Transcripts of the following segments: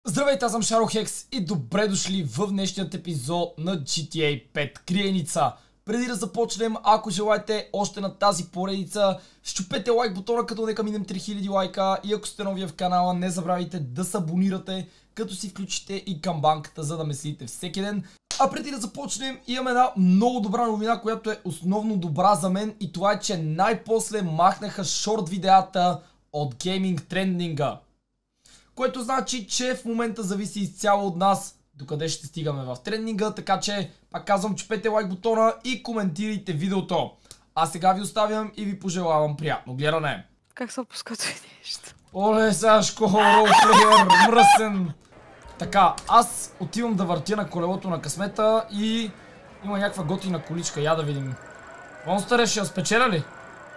Здравейте, аз съм Шарохекс и добре дошли в днешният епизод на GTA 5 Криеница. Преди да започнем, ако желаете още на тази поредица, щупете лайк бутона, като нека минем 3000 лайка, и ако сте новия в канала, не забравяйте да се абонирате, като си включите и камбанката, за да ме следите всеки ден. А преди да започнем, имам една много добра новина, която е основно добра за мен, и това е, че най-после махнаха шорт видеята от гейминг трендинга. Което значи, че в момента зависи изцяло от нас докъде ще стигаме в трендинга, така че пак казвам, чупете лайк бутона и коментирайте видеото. А сега ви оставям и ви пожелавам приятно гледане. Как се опуска това нещо? Оле, Сашко, ролплеер, мръсен. Така, аз отивам да въртя на колелото на късмета и има някаква готина количка, я да видим. Монстър ще я спечеля ли?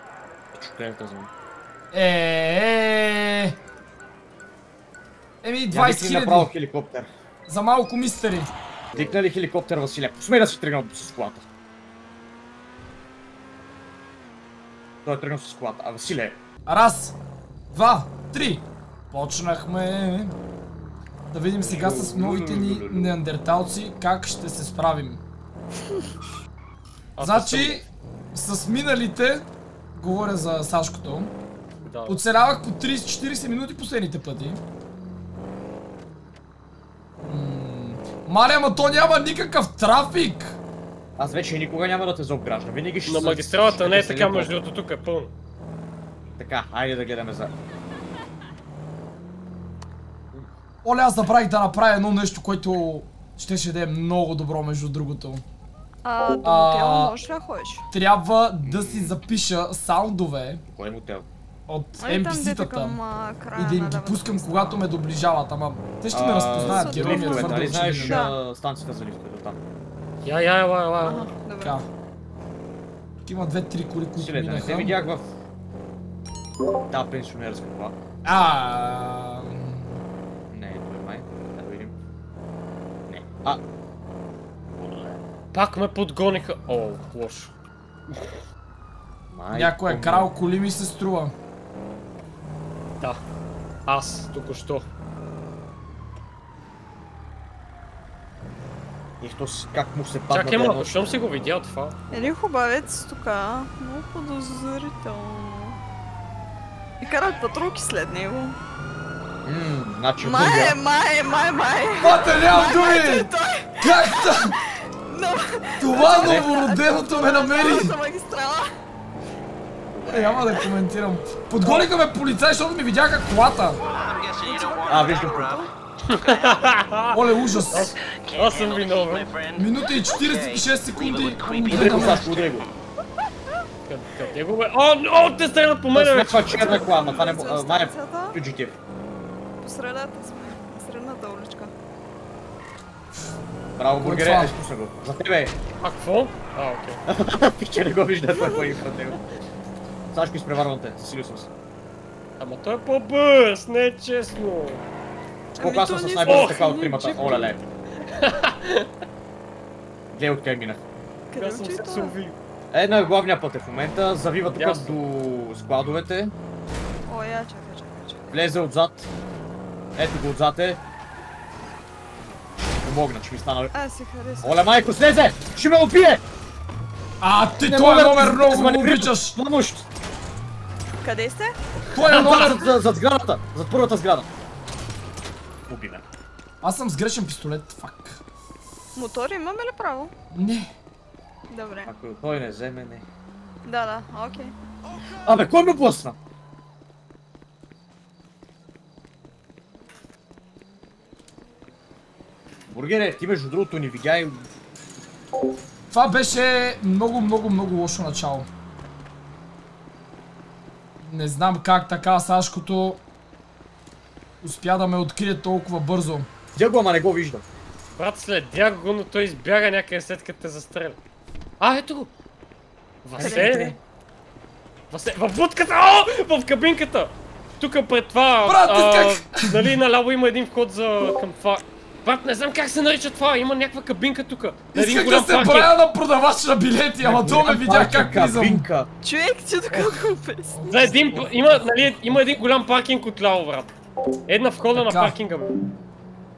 Еми, 20 000. Направо хеликоптер. За малко мистери. Дикна ли хеликоптер, Василе? Посмей да си тръгнал с колата. Той е тръгнал с колата. А Василе... Раз, два, три. Почнахме. Да видим сега с новите ни неандерталци как ще се справим. Значи, с миналите, говоря за Сашкото, оцелявах по 30-40 минути последните пъти. Маля, ама то няма никакъв трафик! Аз вече никога няма да те заобграждам, винаги ще... На магистралата не е така, между другото, тук е пълно. Така, айде да гледаме за... Оле, аз забравих да направя едно нещо, което щеше да е много добро, между другото. До мотела можеш ли да ходиш? Трябва да си запиша саундове. Кой е мотел? От NPC-тата и да им ги пускам, нали, когато ме доближават, ама те ще ме разпознаят, герои ми е твърде Нали знаеш очевиден. станцията за лифта до там? Я. Така. Тук има 2-3 коли, които Силе, да не те минаха. видях в... Та пенсионерска кола. Не, това е май. Да видим. Не. Пак ме подгониха. О, лошо. Някой е крал коли, ми се струва. Да. Аз, току-що. И то как му се падна... Чакай, малко, щом си го видял това? Един хубавец тук, много подозрително. И карат патрулки след него. Значи... Май! Пата, нямам думи! Как та? Това новороденото ме намери! Магистрала! Няма да коментирам. Подгониха ме полицай, защото ми видяха колата. Виждам пътя. Оле, ужас. Аз съм виновен. Минута и 46 секунди. Удрей го, Сашко, удрей го. Къде го бе? О, те стегнат по мене След вече. това черна кола, ама това не... Май е fugitive. По средата сме, на средната уличка. Браво, бургере, изпусна го. За тебе! А, какво? Окей. Пиче не го вижда, той кой пред него. Сашко, изпреварвам те, засилил съм се. Ама той е по-бърз, не е честно. Колко аз съм с най-бързо така от тримата, оле-ле. Гледай откъде минах. Къде Аз съм учи се това? ксови. Едно е главния път в момента, завива тук до складовете. О, я чакай. Влезе отзад. Ето го отзад е. Помогна, че ми стана... Си харесва. Оле, майко, слезе! Ще ме убие! Ти този номер много го обичаш! Помощ! Къде сте? Кой е номер? Зад сградата! Зад първата сграда. Уби ме. Аз съм с грешен пистолет, фак. Мотор имаме ли право? Не. Добре. Ако той не вземе, не. Да, окей. Абе, кой ме блъсна? Бургере, ти между другото ни видя и... Това беше много лошо начало. Не знам как така Сашкото успя да ме открие толкова бързо. Дя го, ама не го виждам. Брат, следях го, но той избяга някъде след като те застреля. Ето го! Васе? В будката! В кабинката! Тук пред това... Брат, нали, наляво има един вход към това... Брат, не знам как се нарича това, има някаква кабинка тук. Исках да се правя на продавач на билети, ама то ме видя как влизам. Човек, че тук глупест. Има един голям паркинг отляво, брат. Една входа на паркинга, бе.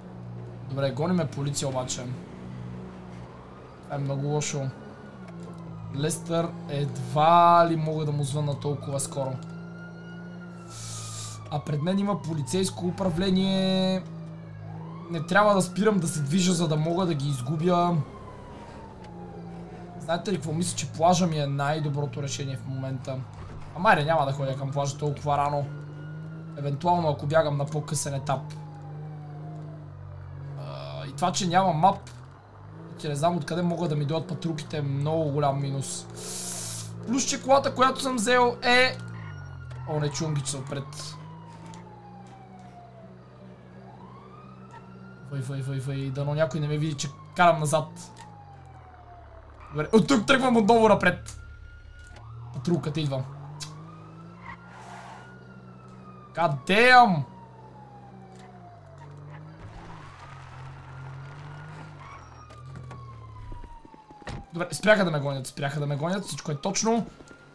Добре, гониме полиция обаче. Това е много лошо. Лестър едва ли мога да му звънна толкова скоро. А пред мен има полицейско управление. Не трябва да спирам да се движа, за да мога да ги изгубя. Знаете ли какво? Мисля, че плажа ми е най-доброто решение в момента. Ама не, няма да ходя към плажа толкова рано. Евентуално ако бягам на по-късен етап. И това, че няма мап, че не знам откъде могат да ми дойдат патрулките, е много голям минус. Плюс, че колата, която съм взел е... О, не чувам ги, че са отпред. Въй, дано някой не ме види, че карам назад. Добре, от тук тръгвам отново напред. Патрулката идва. God damn! Добре, спряха да ме гонят, всичко е точно.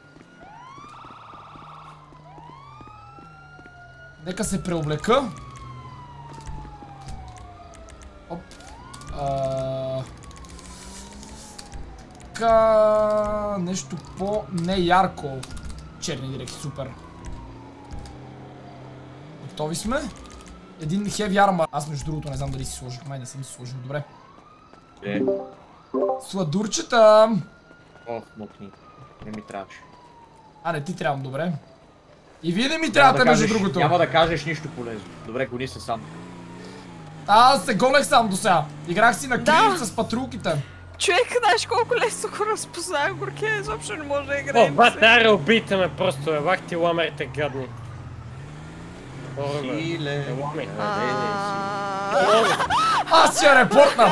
Нека се преоблека. Оп. Така... Нещо по-неярко. Черни дрехи, супер. Готови сме. Един heavy armor. Аз между другото не знам дали си сложих. Май не съм си сложил, добре. Сладурчета! Ох, мукни. Не ми трябваше. А, не ти трябвам, добре. И вие не ми трябвате, между другото. Няма да кажеш нищо полезно. Добре, гони се сам. Аз се гонех сам до сега. Играх си на клиница с патрулките. Човек, знаеш колко лесно го разпознах, Горкия, изобщо не може да играем. О, батаре, убийте ме просто, евах ти ламерите гадни. Хиле. Аз ще репортна!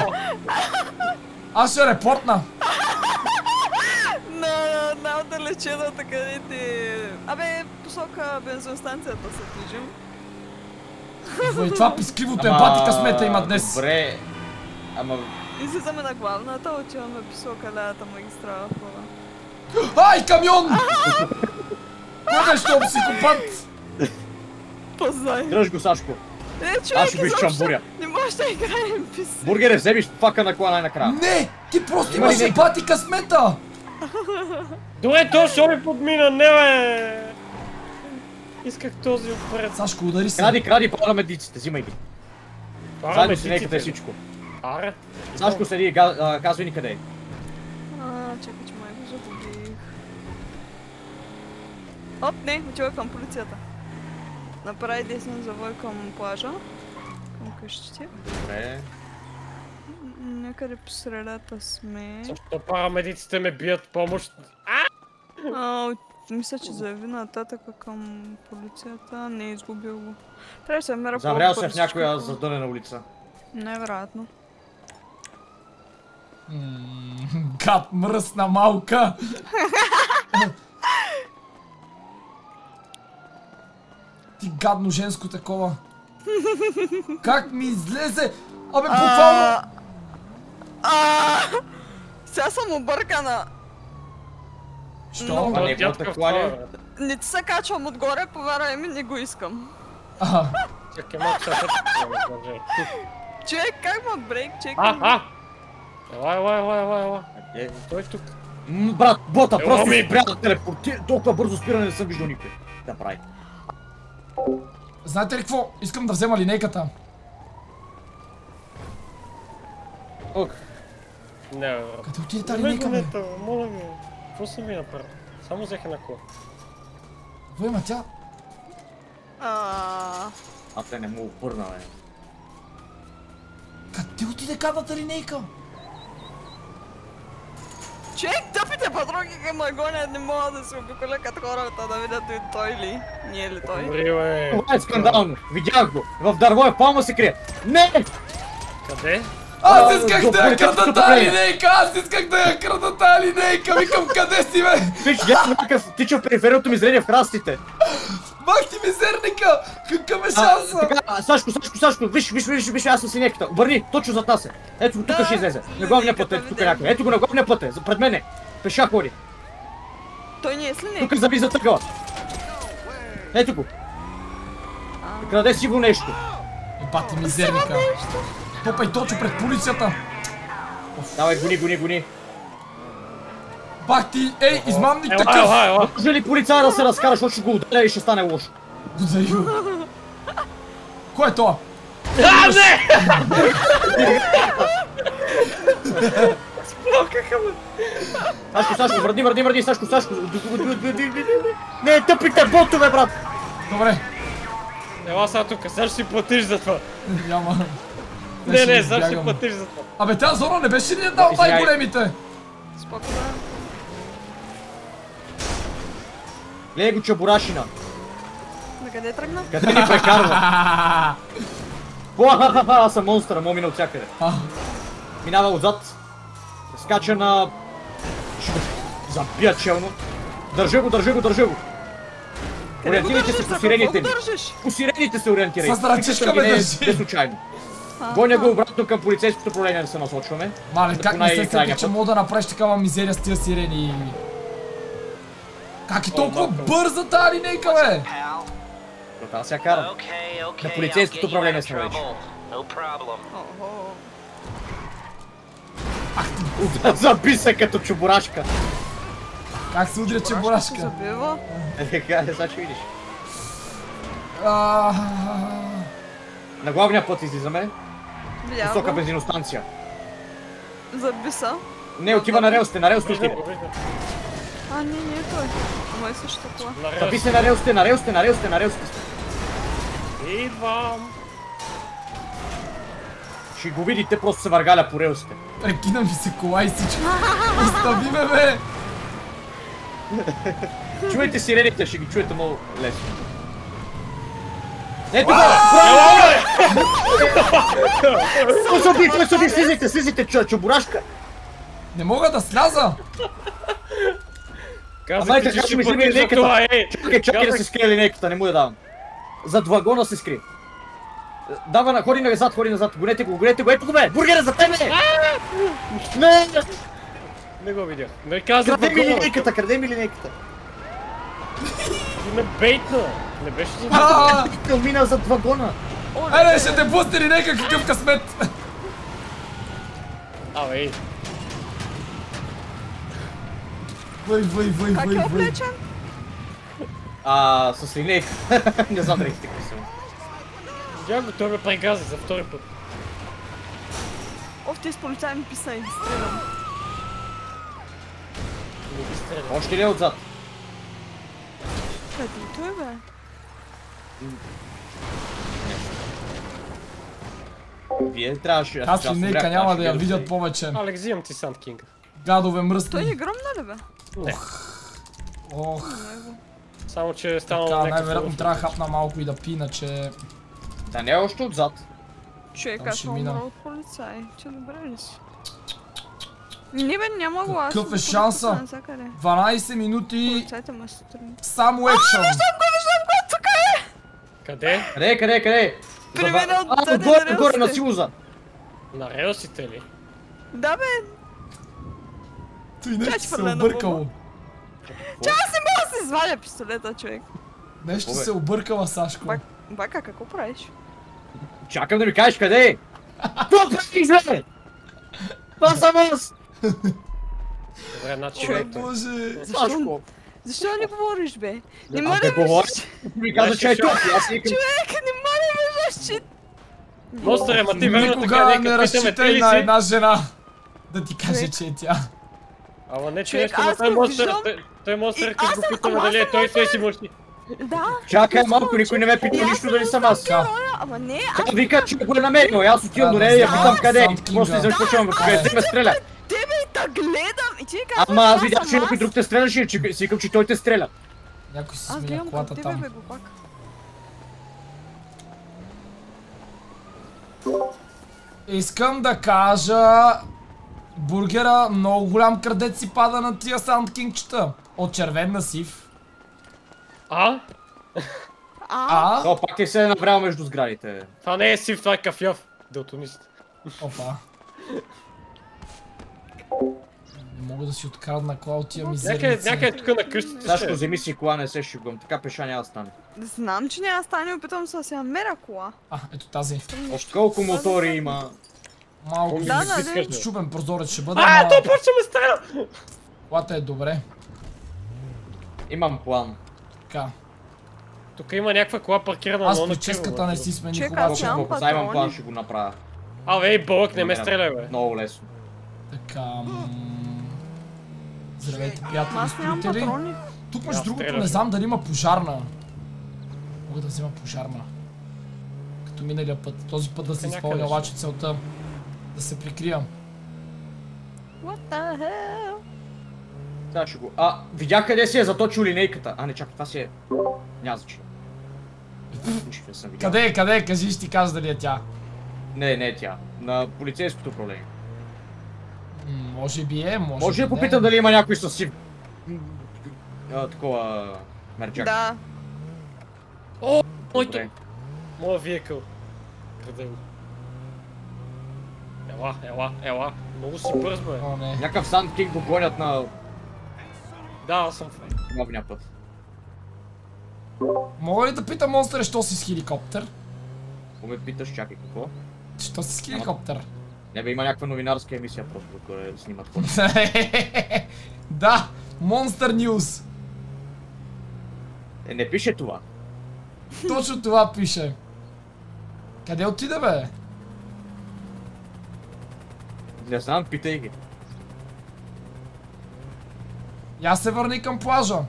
На отдалечената къдете... Абе, посока бензостанцията се движим. И това пискливото е бати късмета има днес. Добре. Ама... Излизаме на главната, отиваме посока лявата магистрала хора. Ай, камион! Кой нещо, психопат? Познай. Дръж го, Сашко. Човек, ще го изчамбуря. Не можеш да играем писи. Бургере, вземиш фака на кола най-накрая. Не! Ти просто имаш бати късмета! Добре, то ще ми подмина, не бе! Исках този отпред. Сашко, удари се. Кради парамедиците, взимай ги. Заедно си некъде всичко. Аре? Сашко седи, казвай ни къде е. Чакай, че май го загубих. Оп, не, отива към полицията. Направи десен завой към плажа. Към къщите. Добре. Някъде по средата сме. Защо парамедиците ме бият помощ? Мисля, че заяви нататък към полицията. Не е изгубил го. Трябва да се мера по-бързо. Заврял се в някоя задънена улица. Невероятно. Гад, мръсна малка! Ти гадно женско такова. Как ми излезе? Абе, буквално... Сега съм объркана. Що? А неговата кола ли? Не ти се качвам отгоре, повярвай ми, не го искам. Чакай, малко се пътя. Човек, как ма брейк, чекай. Ела. Той е тук. Брат, бота, просто спря да телепортира. Толкова бързо спиране не съм виждал никой. Да прави. Знаете ли какво? Искам да взема линейката. Ок. Не, бе. Къде отиде тази линейка, бе? Моля ви. Какво съм ви направил? Само взех една кола. Какво има тя? А те не му опърна, бе. Къде отиде гадната линейка? Човек, тъпите патроки към гонят, не могат да се обиколя като хората да видят и той ли. Не е ли той? Добре, бе. Това е скандално. Видях го. В дърво е палма се крие. Не! Къде? Аз исках да я крада тази линейка! Викам, къде си, бе? Виж, гледам някакъв тича в периферното ми зрение в храстите. Бах ти мизерника! Какъв е шанса? Сашко, виж, аз съм синеката. Обърни, точно зад нас е. Ето го, тук ще излезе. На главния път, ето тук е някой. Ето го на главния път е, пред мене. Пеша ходи. Той не е с линейка. Тук заби за тъгъла. Ето го. Краде си го нещо. Бати мизерника. Топай точно пред полицията. Давай, гони. Бах ти, ей, измамник такъв. Ела. Може ли полицая да се разкара, защото ще го ударя и ще стане лошо? Ударил. Кой е това? А, не! Сплокаха ме. Сашко, върни, Сашко. Не, тъпите ботове, брат! Добре. Ела сега тук, сега ще си платиш за това. Няма. Не, Ще сега ще избягам. платиш за това. Абе, тази зона не беше ли една от Извиняй. най-големите? Спокойно. Гледай го, чабурашина. На къде тръгна? Къде ни прекарва? Аз съм монстър, мога мина от всякъде. Минава отзад. Скача на... Забия челно. Държа го. Ориентирайте се по сирените ми. По сирените се ориентирайте. С ръчичка ме държи. Не случайно. Гоня го обратно към полицейското управление да се насочваме. Мале, как не се сети, крайния че път. мога да направиш такава мизерия с тия сирени? Как е толкова бърза тази линейка, бе? Та сега карам. На полицейското управление сме вече. Заби се като чубурашка. Как се удря чебурашка? Забива. Сега ще видиш. На главния път излизаме. Видя Висока го. бензиностанция. Заби са. Не, отива на релсите Виждам отиде. го, виждам. А, не е той. Ама е също кола. Заби се на релсите. Идвам. Ще го видите, просто се въргаля по релсите. Прекина ми се кола и всичко. Остави ме, бе! Чуете сирените, ще ги чуете много лесно. Ето го! Той се уби, слизайте, чубурашка! Не мога да сляза! Казах ти, че ще платиш за това, ей! Чакай да се скрие линейката, не му я давам. Зад вагона се скри. Ходи назад, гонете го, ето го бе! Бургера за тебе! Не! Не го видях. Не казах Краде ми линейката! ме бейтна. Не беше за Той мина зад вагона! Еле, ще те бусти линейка, какъв късмет! Ей. Въй. Как е облечен? С линейка. Не знам дрехите какви са. Видях го, той ме прегази за втори път. Оф, тези полицаи ми писна и стрелям. Не ги стреля. Още ли е отзад? Къде той бе? Вие трябваше... Аз линейка няма да я видят повече. Алекс, взимам ти Санд Кинга. Гадове Той е мръсни. гръмна ли бе? Не. Ох, Само, че е станал така, някакъв... най-вероятно трябва да хапна малко и да пи, иначе... Да не е още отзад. Човек, Там аз ще съм мина. умрал от полицаи. Че добре ли си? Не бе, няма го, аз Какъв съм е шанса? навсякъде. 12 минути, Полицайите ме сутрин. само екшън. Къде? Къде? При мен от Горе на Силуза. На релсите ли? Да бе, Той нещо Чай, се хвърлена объркало. че аз не мога да си извадя пистолета, човек. Нещо Бобе. се объркала, Сашко. Бака, какво правиш? Чакам да ми кажеш къде е. Това правиш, бе! Това съм аз! Добре, значи... Човек. Боже. Сашко! Защо не говориш, бе? Не А ма да да говори? виждаш, Ми каза, че е тук. Аз викам... човек, не ма да виждаш, че... Монстър, ама ти верно така, Никога не нека питаме, ти разчитай ли на си? една жена да ти каже, Човек. че е тя. Ама не, че Човек, нещо, но аз той го монстър, виждам той монстър, и като аз го съм- питаме ама дали е аз той, съм той си мъжни. Да. Чакай малко, никой не ме пита нищо дали съм аз. Чао. Ама не, Тя вика, че го е намерил, аз отивам до нея и я питам къде е. Просто не почвам, къде ме стреля. тебе и та гледам и ти казваш, Ама аз видях, съм че някой друг те стреляше и си викам, че той те стреля. Някой си Аз сменя гледам към колата тебе, там. бе, глупак. Искам да кажа... Бургера много голям крадец си пада на тия саундкингчета. От червен на сив. А? То пак ти се е направил между сградите. Това не е сив, това е кафяв. Дълтонист. Опа. Не мога да си открадна кола от тия мизерници. Някъде тук на къщите Сашко, ще е. вземи си кола, не се шугам. Така пеша няма да стане. Знам, че няма да стане, опитвам се да си намеря кола. А, ето тази. Още колко мотори има. Малко Да, нали? щупен прозорец ще бъде, А, той почва ме стреля! Колата е добре. Имам план. Така. Тук има някаква кола паркирана Аз много прическата не си смених Чекай, аз обаче. нямам Ако взаймам патрони. план, ще го направя. Абе, ей, бълък, не ме стреляй, бе. Много лесно. Така. Здравейте, приятели, Аз нямам строители. патрони. Тук между Да, другото стреляш. не знам дали има пожарна. Мога да взема пожарна. Като миналия път. Този път да се Някъде изпълня ще. обаче целта. Да се прикрия. What the hell? Сега ще го... видях къде си е заточил линейката. Не чакай, това си е... Няма значение. Нищо не съм видял. Къде е? Кажи, ще ти кажа дали е тя. Не е тя. На полицейското управление. Може би е, Може да би попитам не. дали има някой с сив... такова... мерджак. Да. О, моето! Добре. Моя виекъл. Къде го? Ела. Много си бърз, бе. О, не. Някакъв Санд Кинг го гонят на Да, аз съм фен. главния път. Мога ли да питам монстър, що си с хеликоптер? Ако ме питаш, чакай какво? Що си с хеликоптер? Не бе, има някаква новинарска емисия просто, къде да снимат хора. Да, Monster News. Не пише това. Точно това пише. Къде отиде, бе? Не знам, питай ги. Я се върни към плажа.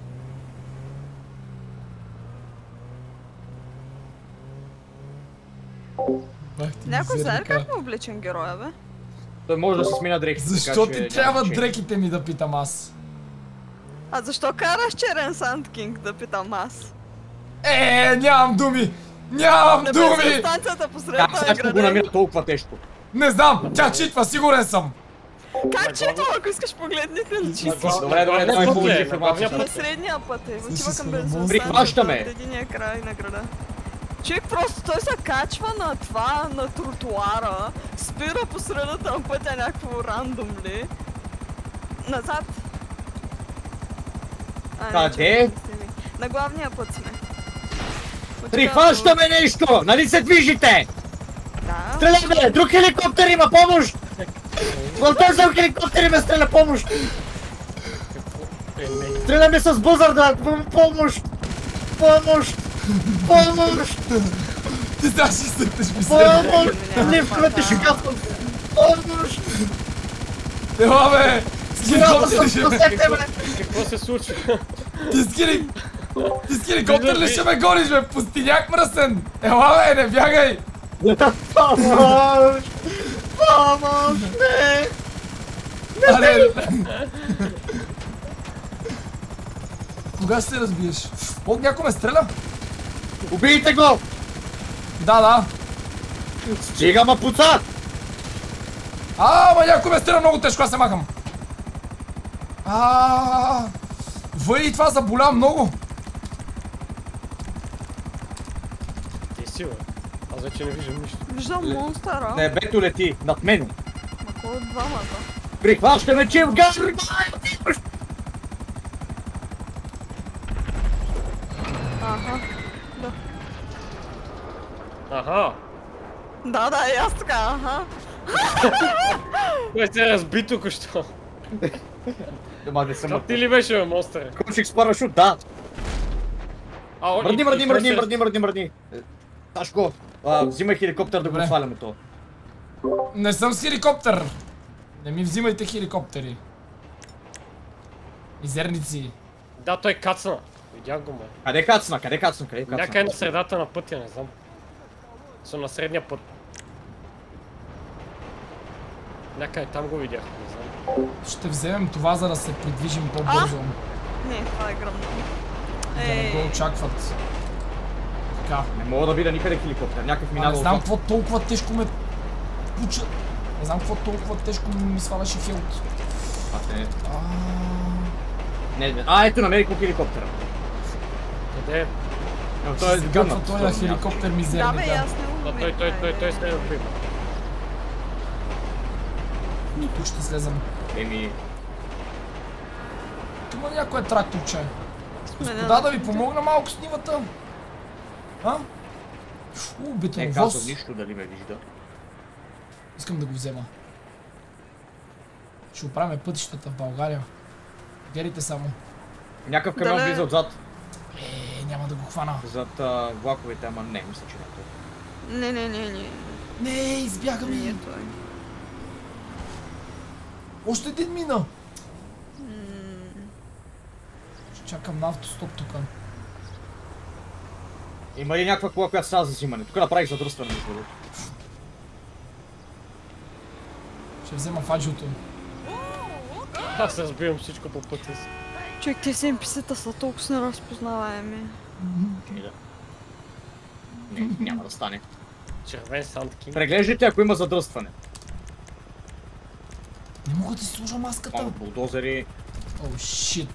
Бах ти Някой знае ли мизерника. как му облечен героя, бе? Той може да си сменя дрехите. Защо така, че ти трябва няма значение. дреките ми да питам аз? А защо караш черен Санд Кинг, да питам аз? Нямам думи! Нямам На думи! бензиностанцията посред Как този сега ще го град. намира толкова тежко? Не знам! Тя читва, сигурен съм! Как чето, ако искаш погледнете личи? Добре, давай повече информация. На средния път е, отива Слушай, към се, бензиностанцията Прихващаме. от единия край на града. Човек просто той се качва на това, на тротуара, спира по средата на пътя някакво рандомли. Назад. Не, Къде? чакай, на главния път сме. Прихващаме нещо! Нали се движите? Да. Стреляме! Друг хеликоптер има помощ! Фантазъм хеликоптер ме стреля помощ! Стреляме с бузарда! Помощ! Помощ! Помощ! Ти сега ще стъпнеш ми след. Помощ! Лифтовете ще кастват! Помощ! Ела, бе! С хеликоптер ще ме... Спасете ме! Какво се случва? Ти с хеликоптер ли ще ме гониш, бе? Пустиняк мръсен! Ела, бе, не бягай! Помощ! Помощ! Не! Але... Кога ще се разбиеш? О, някой ме стреля? Убийте го! Да. Стига, ма пуца! Ама някой ме стреля много тежко, аз се махам. Въй, това заболя много. Ти си, бе. Аз вече не виждам нищо. Виждам монстъра. Небето лети над мен. Ма кой от двамата? Прихващаме чив газ! Аха. Да. Аха! Да, и аз така, аха. Той се разби току-що. Ама не съм. Това ти ли беше, бе, монстър? Кучик с парашут, да. Мърдни. Мръдни. Ташко, взимай хеликоптер да го Добре. сваляме то. Не съм с хеликоптер. Не ми взимайте хеликоптери. Мизерници. Да, той кацна. Видях го, ме. Къде кацна? Някъде на средата на пътя, не знам. Съм на средния път. Някъде там го видях, не знам. Ще вземем това, за да се придвижим по-бързо. Не, това е гръмно. Да не го очакват. Така. Не мога да видя никъде хеликоптер, някакъв Не минава знам отзад. какво толкова тежко ме пуча. Не знам какво толкова тежко ми сваляше хелт. Не, ето намерих го хеликоптера. Къде е? Той е Каква гъмнат. той на хеликоптер Да, бе, мизерника. аз не го Той се е разбил. Тук ще слезам. Еми, Има някое тракторче. Да, да ви помогна малко с нивата. не Бетоновоз. казвам нищо дали ме вижда. Искам да го взема. Ще оправим пътищата в България. Гледайте само. Някакъв камион Дале. влиза отзад. Няма да го хвана. Зад влаковете, ама не, мисля, че не е той. Не. Не, избяга Не ми. е той. Още един мина. Ще чакам на автостоп тук. Има ли някаква кола, която става за взимане? Тук направих задръстване между другото. Ще взема фаджото. Аз разбивам всичко по пътя си. Човек, тези NPC-та са толкова неразпознаваеми. Не, няма да стане. Червен Сандкинг. Преглеждайте, ако има задръстване. Не мога да си сложа маската. Малко булдозери. О, шит.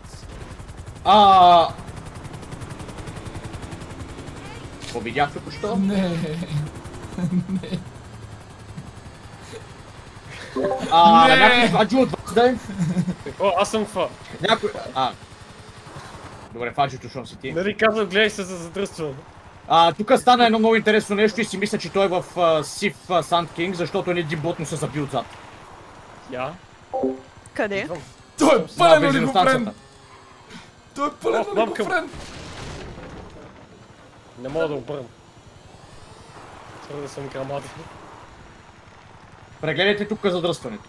Какво видях току-що? Не. Не. Някой фаджи от вас да е? О, аз съм това. Някой... Добре, фаджито, шон си ти. Нали казвам, гледай се за задръстване. Тук стана едно много интересно нещо и си мисля, че той е в Сив Санд Кинг, защото един ботно се заби отзад. Я. Къде? Той е пълен олигофрен. бензиностанцията. Той е пълен Ох, мамка. олигофрен. Не мога да обърна. Твърде съм грамаден. Прегледайте тук задръстването.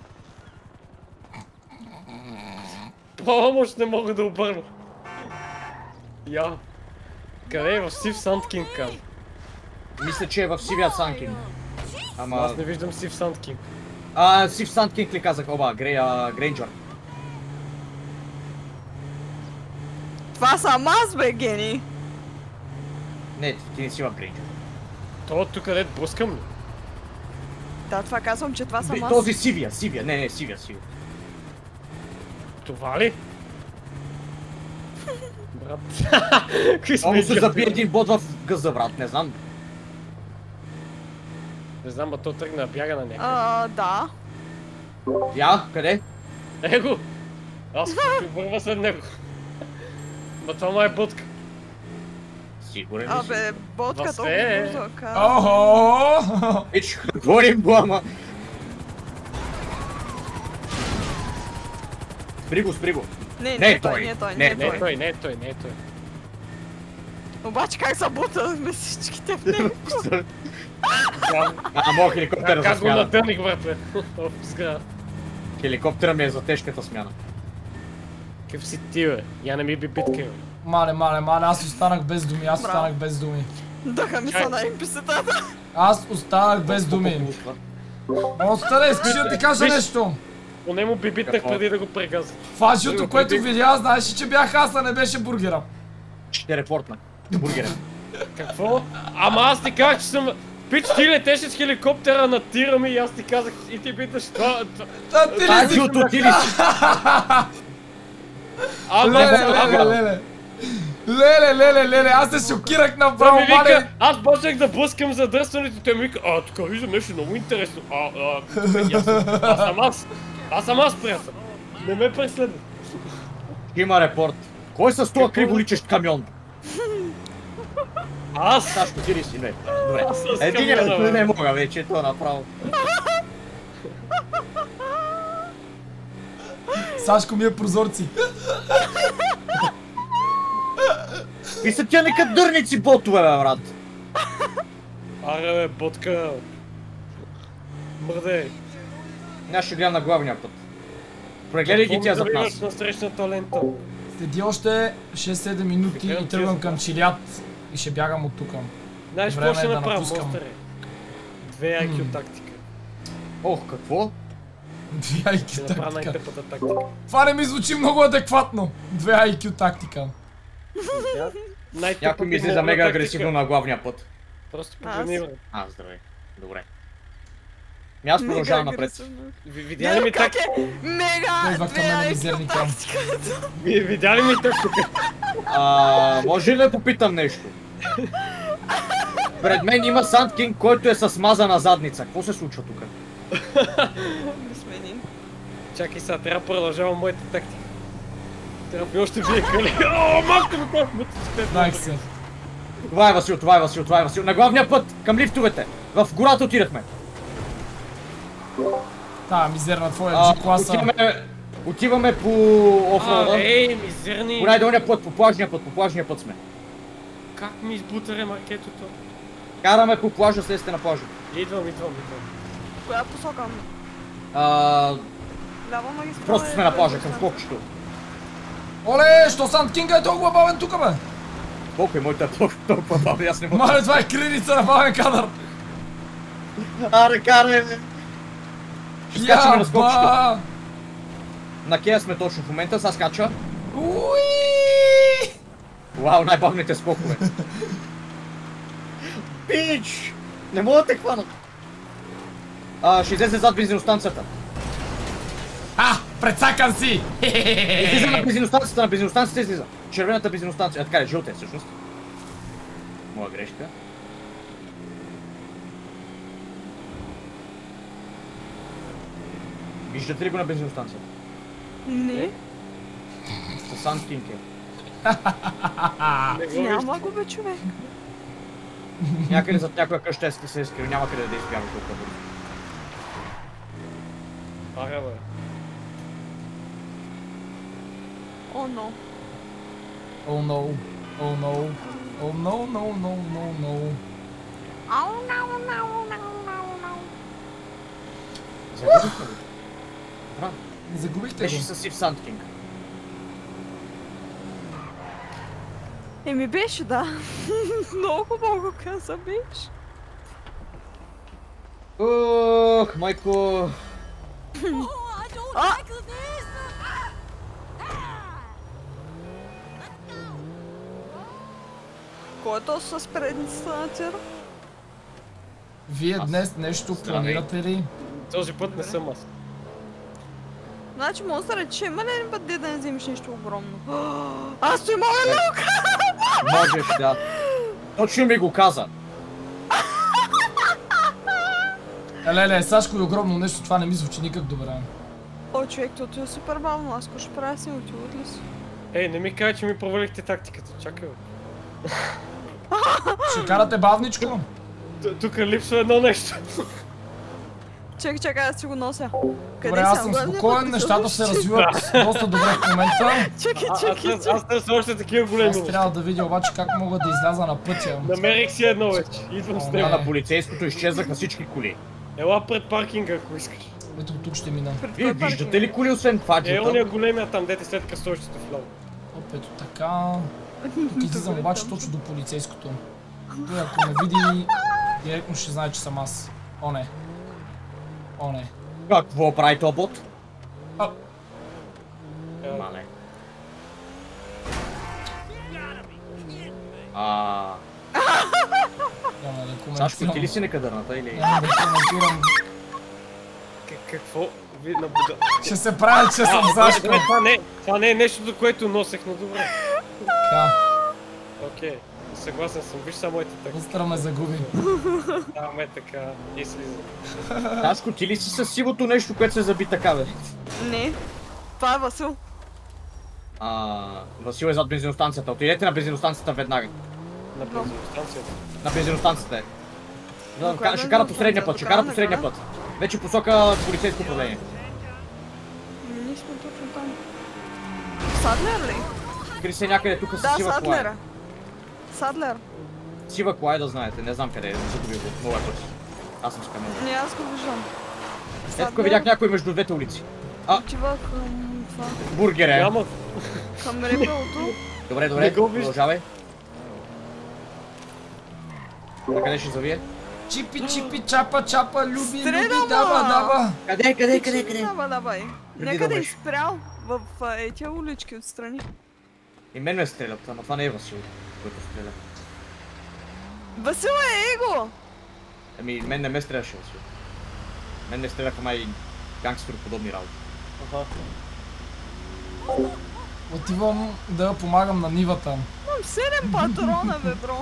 Помощ, не мога да обърна. Я. Къде е? В Сив Сандкинг каза. Мисля, че е в Сивия Санд Кинг. Ама... Аз не виждам Сив Сандкинг. Сив Санд Кинг ли казах? Оба, Грейнджър. Това съм аз, бе, гени! Не, ти не си в Грейнджър. То тук къде блъскам ли? Да, това казвам, че това съм аз. Този Сивия. Не, Сивия. Това ли? Брат. Какви сме Само се идиоти, заби бе. един бот в гъза, брат, не знам. Не знам, а то тръгна бяга на някъде. Да. Я, къде? Его! Аз ще върва след него. Ма това ма е будка. Сигурен ли си? Абе, ботка Вас толкова е. висока. Охо! Виж, говорим го, ама... Спри го. Не Не е е той, той. не е той, Не не е е Не е той. той, не е той, не е той. Обаче как са бутаме всичките в него? Моят хеликоптер е за Как го смяна. надъних, братле? В сграда. Хеликоптера ми е за тежката смяна. Какъв си ти, бе? Я не ми би битка, бе. Мале, аз останах без думи, Дъха ми са на NPC-тата. Аз останах без думи. Остане, искаш да ти кажа Виж. нещо. Поне му би битнах Какво? преди да го прегаза. Фаджото, което видя, знаеш ли, че бях аз, а не беше бургера. Ще репортна. Бургерен. Какво? Ама аз ти казах, че съм... Пич, ти летеше с хеликоптера на тира ми и аз ти казах и ти питаш това... Да, ти ли си? Фаджото, ти ли си? Леле, аз се шокирах Той направо, ми вика, мале. аз почнах да блъскам задръстването, той ми вика, тук виждам нещо много интересно. Аз съм аз, приятел. Не ме преследва. Има репорт. Кой с това криво личещ камион? Аз! Сашко, ти ли си? Не. Добре. Аз искам Не мога вече, това направо. Сашко ми е прозорци. И са тя нека дърници ботове, бе, брат. Аре, бе, ботка. Мърде. Аз ще гледам на главния път. Прегледай ги тя зад нас. На срещната лента. Следи още 6-7 минути и тръгвам към Чилят и ще бягам от тука. Знаеш Време какво ще е да направя, напускам. монстър? 2 IQ тактика. Ох, какво? Две Ще IQ направя тактика. най-тъпата тактика. Това не ми звучи много адекватно. 2 IQ тактика. Някой ми излиза мега агресивно на главния път. Просто погледни, бе. Здравей. Добре. Аз продължавам напред. Видя ли ми как так? е? Мега! Идва към мен мизерника. Видя ли ми так тук? Може ли да попитам нещо? Пред мен има Санд Кинг, който е с мазана задница. Какво се случва тук? Да смени. Чакай сега, трябва да продължавам моята тактика. Трябва би още вие къли. О, малко ми това! Дай се. Това е Васил. На главния път, към лифтовете. В гората отидахме. Та, мизерна твоя G-класа. Отиваме по офрода. мизерни. По най-долния път, по плажния път сме. Как ми избута ремаркетото? Караме по плажа, след сте на плажа. Идвам. Коя посока? Лява магистрала. Просто сме на плажа, към скокчето. Оле, що Санд Кинга е толкова бавен тука, бе? Колко е моята толкова бавен, аз не мога. Мале, това е криница на бавен кадър. Аре, карай, бе. Ще скачаме на скокчето. Яба! На Кея сме точно в момента, сега скача. Уи! Вау, най-бавните скокове. Пич! Не мога да те хванат. Ще излезе зад бензиностанцията. Прецакан си! Излиза на бензиностанцията излиза. Червената бензиностанция, така е, жълта е всъщност. Моя грешка. Виждате ли го на бензиностанцията? Не. С Санд Кинг е. Няма го бе, човек. Някъде зад някоя къща се е скрил, няма къде да избяга толкова бързо. Ага, бе. О, но. Oh no. Oh no. Oh no, no, no, no, no. Ау, нау, нау, нау, нау, нау. Загубихме го. Добра. Не загубихте Беше го. с Сив Санд Кинг. Еми беше, да. Много хубаво го каза, беше. Ох, майко. Кой е то с предницата на тира? Вие днес нещо планирате ли? Този път не съм аз. Значи може да рече, има ли един път да не вземеш нещо огромно? Аз той мога ли го Можеш, да. Точно ми го каза. Леле, Сашко и огромно нещо, това не ми звучи никак добре. О, човек, това е супер бавно, аз какво ще правя с него, отиват ли си? Не ми кажа, че ми провалихте тактиката, чакай. Ще карате бавничко? Тук липсва едно нещо. Чакай, аз си го нося. Добре, аз съм спокоен, нещата се развиват доста добре в момента. Чакай. Аз търся още такива големи Аз неща. трябва да видя обаче как мога да изляза на пътя. Намерих си едно вече. Идвам с О, него. На полицейското изчезнаха всички коли. Ела пред паркинга, ако искаш. Ето тук ще мина. Вие виждате ли коли освен това, Ония големия там, дете след кръстовището вляво. Оп, ето така. Тук излизам обаче точно до полицейското. Той ако ме види, директно ще знае, че съм аз. О не. О не. Какво прави този бот? Мале. Няма да коментирам. Сашко, ти ли си некадърната или? Няма да коментирам. Какво? Ви наблюда. Ще се правя, че съм Сашко. Това не е нещото, което носех, но добре. Така, Окей, съгласен съм. Виж само ето така. Остра ме загуби. Даваме така и слиза. Сашко, ти ли си със сивото нещо, което се заби така, бе? Не, това е Васил. Васил е зад бензиностанцията. Отидете на бензиностанцията веднага. На бензиностанцията. На бензиностанцията е. коя Ще кара по средния път, бензиностанция? ще кара по До средния края? път. Вече посока полицейско управление. Ние сме точно там. Садлер ли? Скри се някъде тук с Да, сива кола. Садлера. Садлер. Сива кола е да знаете, не знам къде е, загубил го. Много е път. Аз съм скамил. Не, аз го виждам. Ето тук видях някой между двете улици. Отива към това. Бургер е. Няма. Към репелото. Добре, Не го виждам. продължавай. На къде ще завие? Чипи, чапа, люби, Стреля, дава. Къде? Давай. Преди Някъде да е беше. спрял в тия улички отстрани. И мен ме стрелят, ама това не е Васил, който стреля. Васил е его! Ами, мен не ме стреляше Васил. Мен не стреляха май гангстероподобни работи. Отивам да помагам на нивата. Имам 7 патрона, бе, бро.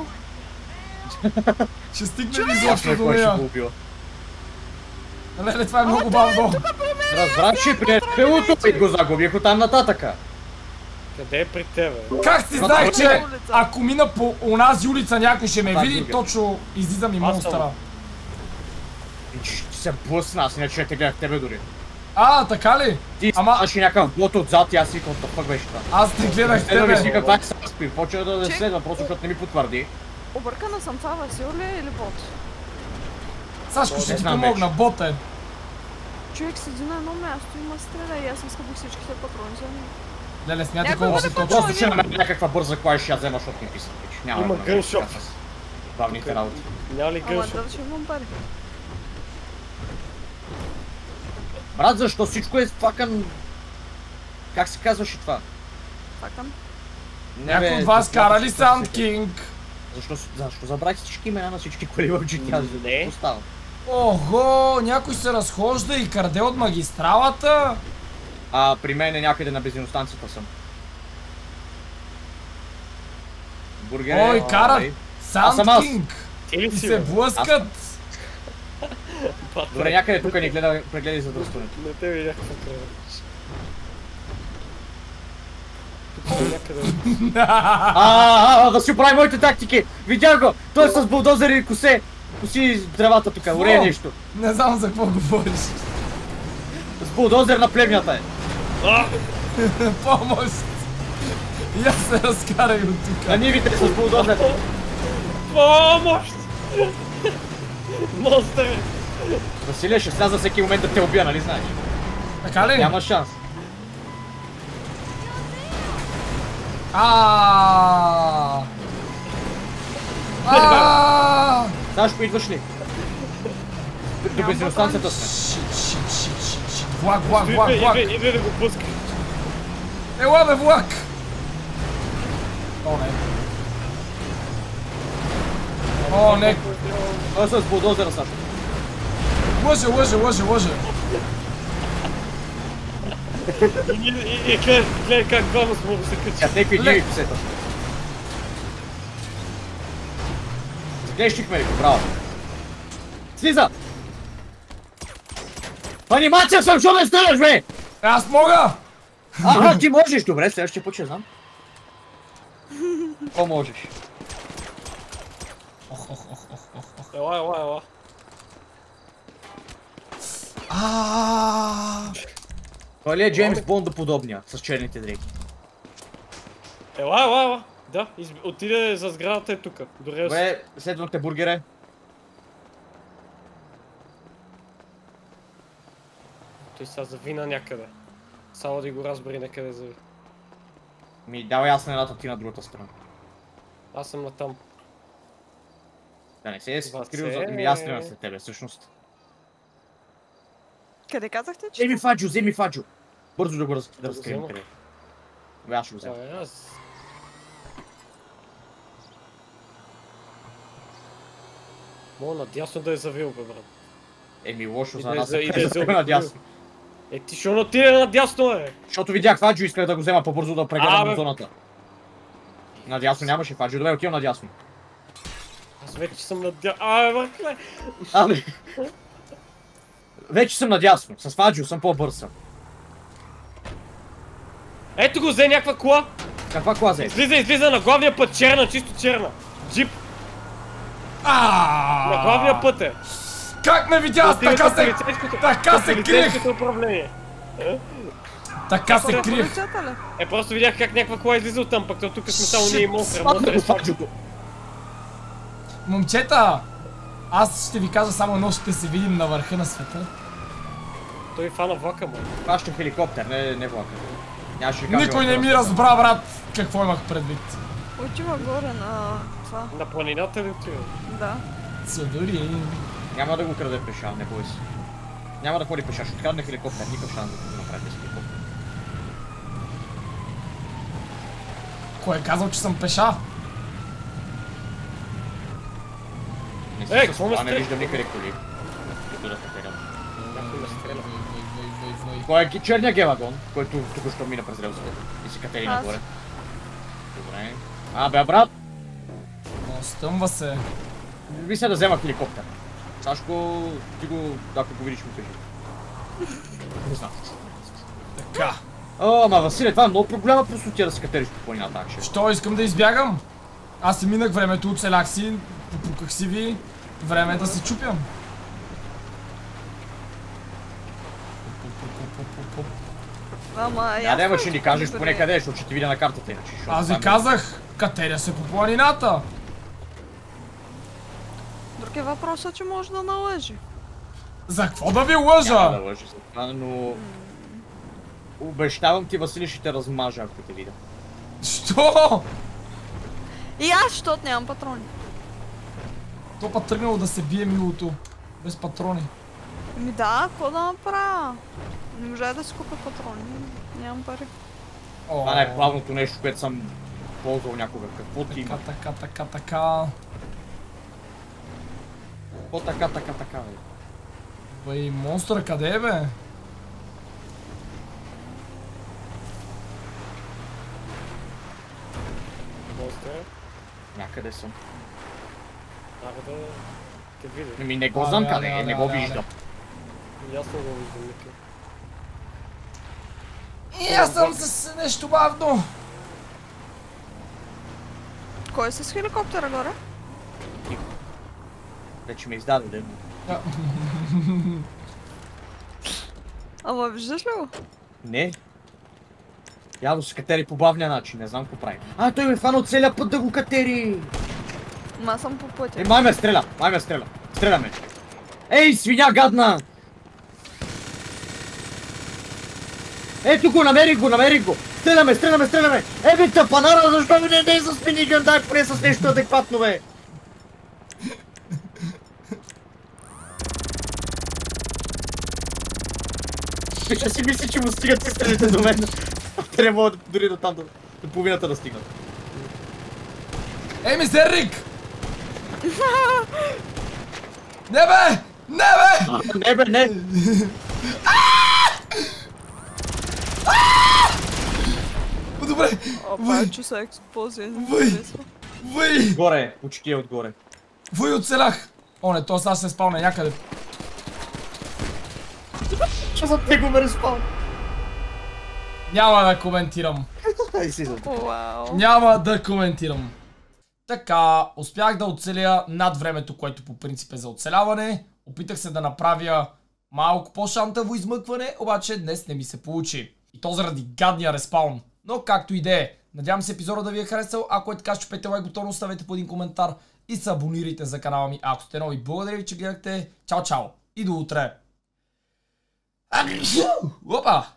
Ще стигне ли Ясно изобщо е до кой ще нея? го убива. Леле, това е много бавно. Разбрах, че приятелото и го загубих оттам нататъка. Къде е при тебе? Как си знаех, че ако мина по онази улица някой ще ме Това е види, друга. точно излиза ми Аз съм. монстъра. ти се блъсна, аз иначе те гледах тебе дори. Така ли? Ти ставаш и някакъв бот отзад и аз викам, what the fuck беше това. Аз те гледах Следва ми си тебе. каква е Саспи, почва да следва, просто защото не ми потвърди. Объркана съм, това Васил ли е или бот? Сашко ще Не ти знам помогна, вече. бот е. Човек седи на едно място, има стреля и аз изкъпах всичките патрони за него. Леле, смятай Някой колко може си да точно. Просто ще намеря някаква бърза кола и ще я взема, защото ми писа. Няма Има да намеря гъншоп. така с Главните работи. Няма ли Ама гъншоп? да ще имам пари. Брат, защо всичко е факън... Как се казваше това? Факъм. Някой от вас кара ли Саунд Кинг? Защо забравих всички имена на всички коли в GTA? Не. Какво става? Ого, някой се разхожда и краде от магистралата. При мен е някъде на бензиностанцията съм. Бургер. Ой, карат Аз съм Саунд аз. Кинг. Ти ли И си, се бе? блъскат. Добре, някъде тук ни прегледай задръстването. Не те видях какво трябва. Тук е някъде. Да си оправи моите тактики! Видях го! Той е с булдозери и коси дървата тук, уре нещо. Не знам за какво говориш. С булдозер на племята е. Помощ. И аз се разкарай от тук. На нивите с булдозер. Помощ! Монстър! Василия ще сляза всеки момент да те убия, нали знаеш? Така ли? Няма шанс. Сашко, идваш ли? До бензиностанцията сме. Шит. Влак. Иде да го пускаш. Ела бе, влак! О, не. Той е с булдозера, Сашко. Лъже. И гледай как двама сме да се качи. Тя някакви диви писета. Заглещихме ли го, браво. Слиза! Анимация съм, що ме стреляш, бе! Аз мога! Ти можеш, добре, следващия път ще знам. Какво можеш? Ела. Той ли е Джеймс Бонд да подобния, с черните дрехи? Ела. Да, отиде за сградата е тука. Добре, следвам те, бургере. Той сега завина някъде. Само да го разбери някъде зави. Давай аз на едната, ти на другата страна. Аз съм натам. Да не се е Васе. скрил за... Аз тръгна след тебе, всъщност. Къде казахте, че? Вземи Фаджо! Бързо да го разкрием взема? къде. Аз ще го взема. Аз... Мога надясно да е завил, бе, брат. Лошо за Иде нас, за- иде да за- сме надясно. Ти шо отиде надясно, бе? Защото видях Фаджо, исках да го взема по-бързо да прегледам бе. зоната. Надясно нямаше Фаджо, добре, отивам надясно. Аз вече съм надясно. Братле! Абе. Вече съм надясно, с Фаджо съм по-бърз. Ето го, взе някаква кола. Каква кола взе? Излиза на главния път, черна, чисто черна. Джип. На главния път е. Как ме видя? Аз така се... Така се криех! Полицейското управление. Така се криех! Полицията ли? Просто видях как някаква кола излиза оттам, пък тук сме само ние и монстър. Спадна Монстър го е свършил. Фаджото. Момчета! Аз ще ви кажа само едно, ще се видим на върха на света. Той фана влака, му. Фащам хеликоптер, не влака. Нямаше да кажа. Никой не ми разбра, брат, какво имах предвид. Отива горе на това. На планината ли отива? Да. Цудори. Няма да го краде пеша, не бой се. Няма да ходи пеша, ще открадне хеликоптер, никакъв шанс да го направи без хеликоптер. Кой е казал, че съм пеша? Не си какво с ме това, не стреля? виждам никъде коли. Като да те терят. Някой ме стреля. Кой е черния гелагон, който току-що мина през релсите и се катери Аз. нагоре. Добре. Бе, брат, Стъмва се. ви се да взема хеликоптер. Сашко, ти го, ако го видиш, му кажи. Не знам. Така. Ама Василе, това е много голяма простотия да се катериш по планината, акше. Що искам да избягам? Аз си минах времето, оцелях си, попуках си ви. Време е да се чупям. Ама Да, ще ни кажеш поне къде, защото ще ти видя на картата иначе. Аз ви казах, катеря се по планината. Друг е въпросът, че може да налъжи. За какво да ви лъжа? Няма да лъжа за това, но... Обещавам ти, Васили, ще те размажа, ако те видя. Що? И аз, защото нямам патрони. То път тръгнало да се бие милото. Без патрони. Ми да, какво да направя? Не можа да си купя патрони. Нямам пари. Това е най-плавното нещо, което съм ползвал някога. Какво ти има? Така. Какво така, бе? Бай, монстър къде е, бе? Монстър. Някъде съм. Да те видя. Ами не го знам къде е, не го виждам. Ясно го виждам, Ники. И аз съм с нещо бавно. Кой е с хеликоптера горе? Вече ме издаде, да. Ама виждаш ли го? Не. Явно се катери по бавния начин, не знам какво прави. А, той ме фана от целия път да го катери! Ма аз съм по пътя. Май ме стреля. Стреляме. Ей, свиня гадна! Ето го, намерих го! Стреляме! Бе, тъпанара, защо ми не е с минигън, дай поне с нещо адекватно, бе! Ще си мисли, че му стигат и стрелите до мен. Те не могат дори до там, до половината да стигнат. Ей, мизерник! Не бе! Не бе, не! Добре! Опа, чу са експлозия. Въй! Горе, почти е отгоре. Въй, оцелях! О, не, то сега се спалне някъде. Че за него ме респал. Няма да коментирам. Няма да коментирам. Така, успях да оцеля над времето, което по принцип е за оцеляване. Опитах се да направя малко по-шантаво измъкване, обаче днес не ми се получи. И то заради гадния респаун. Но както и да е. Надявам се епизода да ви е харесал. Ако е така, чупете лайк бутон, оставете по един коментар и се абонирайте за канала ми, ако сте нови. Благодаря ви, че гледахте. Чао, чао и до утре. Опа!